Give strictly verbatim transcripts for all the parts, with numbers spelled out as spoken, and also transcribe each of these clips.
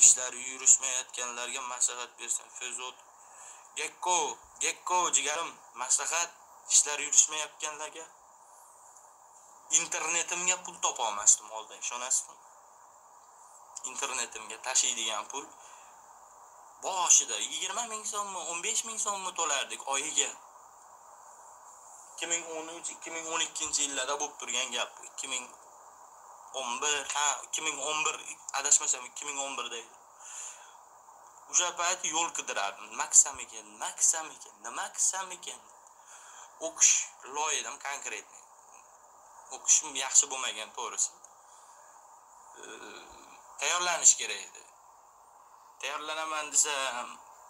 ishlari yurishmayotganlarga maslahat bersin. Fezod Gekko, Gekko jigarim, maslahat, ishlar yurishmayotganlarga. Internetimga pul topa olmasdim oldin, ishonasizmi? Internetimga tashiydigan pul boshida yigirma ming so'mmi, o'n besh ming so'mmi to'lardik oyiga. ikki ming o'n uch ikki ming o'n ikkinchi yillarda bo'lib turgan gap bu. ikki ming o'n bir, ha, ikki ming o'n bir, adashmasam ikki ming o'n bir da edi. O'sha payt yo'l qidirardim. Maksam ekan, maksam ekan, nima qilsam ekan? O'qish loyidim konkretni. O'qishim yaxshi bo'lmagan, to'g'risi. Tayyorlanish kerak edi. Tayyorlanaman desam,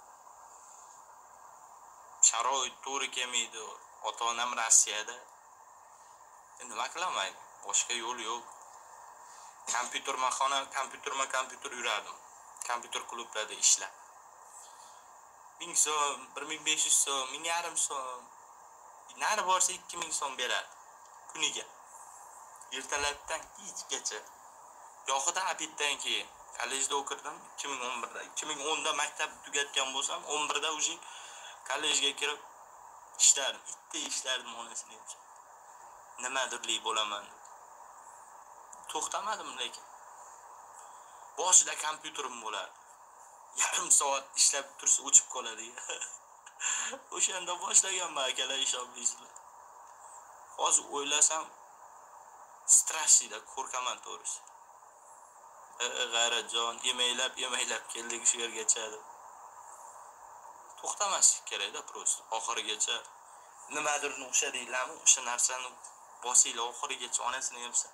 sharoit to'g'ri kelmaydi. Ota-onam Rossiyada. Endi nima qilaman? Boshqa yo'l yo'q. Kompyuter maxona, kompyuterma kompyuter yurardim. Kompyuter klublarda ishlab. ming so'm, bir ming besh yuz so'm, ming yarim so'm. Nari borsa ikki ming so'm beradi kuniga. Ertalabdan kechgacha. Yo'qida abitdan keyin kollejda o'qirdim ikki ming o'n birda. ikki ming o'nda maktab tugatgan bo'lsam, o'n birda uje kollejga kirib ishlardim. Bitta ishlardim onasini ham. Nimadirlik bo'laman. To'xtamadim lekin. Boshida kompyuterim bo'lardi. Yarim soat ishlab tursa o'chib qoladi. O'shanda boshlaganman akalar hisoblaysizlar. Hozir o'ylasam stressida qo'rqaman to'g'risi. G'ayratjon, emaylab, emaylab keldik shu yergacha. To'xtamaslik kerak-da prosta. Oxirigacha nimadirni o'xshadinglarmi? O'sha narsani bosinglar oxirigacha onasini yemsa.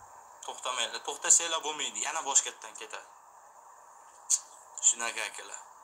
To'xtamaydi. To'xtasanglar bo'lmaydi, yana boshqatdan ketadi. Shunaqa akalar.